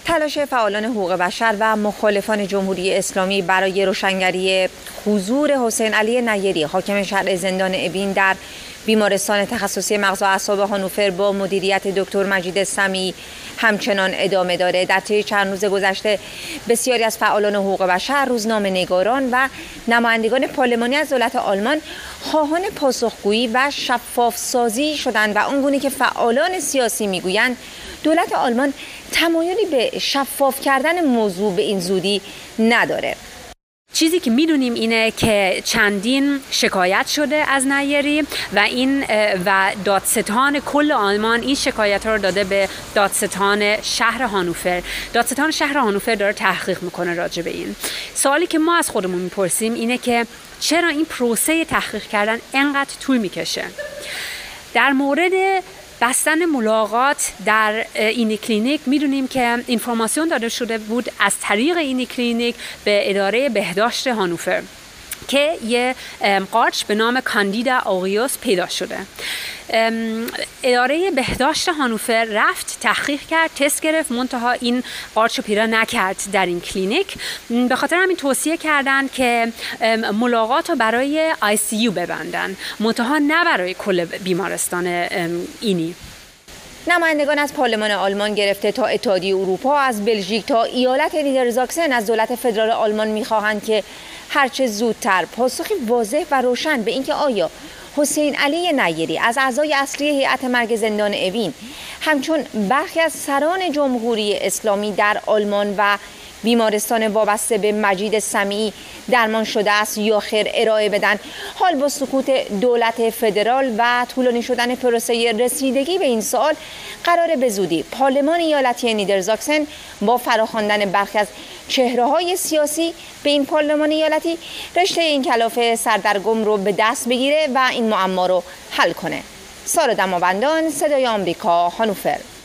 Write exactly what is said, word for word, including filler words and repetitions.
تلاش فعالان حقوق بشر و مخالفان جمهوری اسلامی برای روشنگری حضور حسین علی نیری حاکم شهر زندان اوین در بیمارستان تخصصی مغز و اعصاب هانوفر با مدیریت دکتر مجید سمیعی همچنان ادامه داره. در طی چند روز گذشته بسیاری از فعالان حقوق بشر، روزنامه‌نگاران و نمایندگان پارلمانی از دولت آلمان خواهان پاسخگویی و شفاف سازی شدند و آنگونه که فعالان سیاسی میگویند دولت آلمان تمایلی به شفاف کردن موضوع به این زودی نداره. چیزی که میدونیم اینه که چندین شکایت شده از نیری و این و دادستان کل آلمان این شکایت ها رو داده به دادستان شهر هانوفر. دادستان شهر هانوفر داره تحقیق میکنه راجع به این. سوالی که ما از خودمون میپرسیم اینه که چرا این پروسه تحقیق کردن انقدر طول میکشه؟ در مورد بستن ملاقات در این کلینیک میدونیم که اینفورماسیون داده شده بود از طریق این کلینیک به اداره بهداشت هانوفر که یه قارچ به نام کاندیدا آوریوس پیدا شده. اداره بهداشت هانوفر رفت تحقیق کرد، تست گرفت، منتها این قارچ رو پیدا نکرد در این کلینیک. به خاطر همین توصیه کردن که ملاقات رو برای آی سی یو ببندن، منتها نه برای کل بیمارستان اینی. نمایندگان از پارلمان آلمان گرفته تا اتحادیه اروپا، از بلژیک تا ایالت نیدرزاکسن از دولت فدرال آلمان میخواهند که هرچه زودتر پاسخی واضح و روشن به اینکه آیا حسین علی نیری از اعضای اصلی هیئت مرگ زندان اوین همچون برخی از سران جمهوری اسلامی در آلمان و بیمارستان وابسته به مجید سمیعی درمان شده است یا خیر ارائه بدن. حال با سکوت دولت فدرال و طولانی شدن پروسه رسیدگی به این سوال قرار به زودی پارلمان ایالتی نیدرزاکسن با فراخواندن برخی از چهره‌های سیاسی به این پارلمان ایالتی رشته این کلافه سردرگم رو به دست بگیره و این معما رو حل کنه. سارا دماوندان، صدای آمریکا، هانوفر.